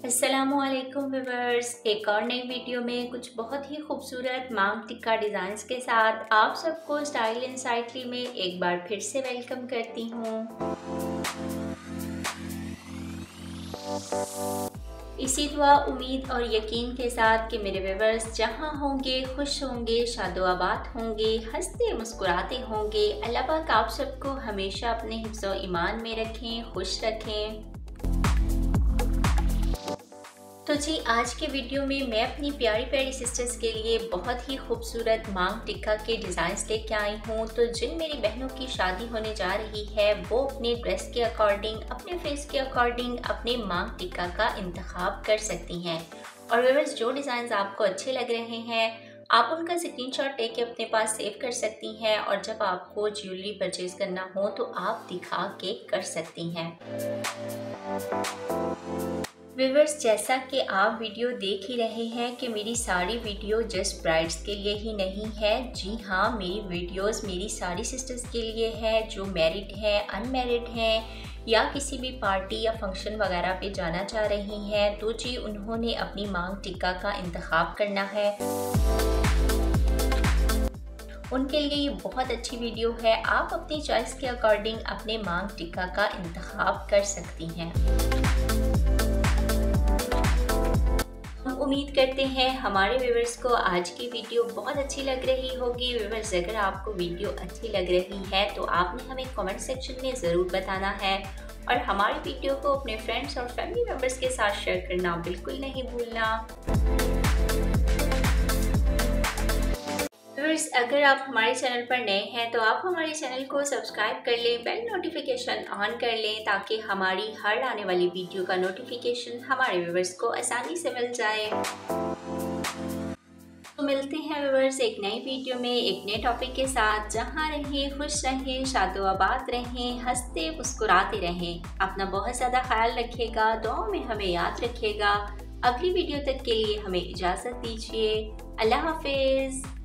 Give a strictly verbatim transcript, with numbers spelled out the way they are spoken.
अस्सलामुअलैकुम व्यूअर्स, एक और नई वीडियो में कुछ बहुत ही खूबसूरत मांग टिक्का डिज़ाइंस के साथ आप सबको स्टाइल इनसाइटली में एक बार फिर से वेलकम करती हूँ। इसी दुआ, उम्मीद और यकीन के साथ कि मेरे व्यूअर्स जहाँ होंगे खुश होंगे, शादोआबाद होंगे, हंसते मुस्कुराते होंगे। अल्लाह पाक आप सबको हमेशा अपने हिफ्ज़ो ईमान में रखें, खुश रखें। तो जी, आज के वीडियो में मैं अपनी प्यारी प्यारी सिस्टर्स के लिए बहुत ही खूबसूरत मांग टिक्का के डिज़ाइंस लेके आई हूँ। तो जिन मेरी बहनों की शादी होने जा रही है वो अपने ड्रेस के अकॉर्डिंग, अपने फेस के अकॉर्डिंग अपने मांग टिक्का का इंतखाब कर सकती हैं। और व्यूअर्स, जो डिज़ाइंस आपको अच्छे लग रहे हैं आप उनका स्क्रीनशॉट लेके अपने पास सेव कर सकती हैं, और जब आपको ज्वेलरी परचेज करना हो तो आप दिखा के कर सकती हैं। व्यूअर्स, जैसा कि आप वीडियो देख ही रहे हैं कि मेरी सारी वीडियो जस्ट ब्राइड्स के लिए ही नहीं है। जी हाँ, मेरी वीडियोस मेरी सारी सिस्टर्स के लिए है जो मैरिड हैं, अनमैरिड हैं या किसी भी पार्टी या फंक्शन वगैरह पे जाना चाह रही हैं। तो जी, उन्होंने अपनी मांग टिक्का का इंतखाब करना है, उनके लिए ये बहुत अच्छी वीडियो है। आप अपनी चॉइस के अकॉर्डिंग अपने मांग टिक्का का इंतखाब कर सकती हैं। उम्मीद करते हैं हमारे व्यूअर्स को आज की वीडियो बहुत अच्छी लग रही होगी। व्यूअर्स, अगर आपको वीडियो अच्छी लग रही है तो आपने हमें कमेंट सेक्शन में ज़रूर बताना है, और हमारी वीडियो को अपने फ्रेंड्स और फैमिली मेम्बर्स के साथ शेयर करना बिल्कुल नहीं भूलना। व्यूअर्स, अगर आप हमारे चैनल पर नए हैं तो आप हमारे चैनल को सब्सक्राइब कर लें, बेल नोटिफिकेशन ऑन कर लें ताकि हमारी हर आने वाली वीडियो का नोटिफिकेशन हमारे व्यूअर्स को आसानी से मिल जाए। तो मिलते हैं व्यूअर्स एक नई वीडियो में एक नए टॉपिक के साथ। जहां रहें खुश रहें, शादोआबाद रहें, हंसते मुस्कुराते रहें। अपना बहुत ज़्यादा ख्याल रखिएगा, दुआओं में हमें याद रखिएगा। अगली वीडियो तक के लिए हमें इजाज़त दीजिए। अल्लाह हाफिज़।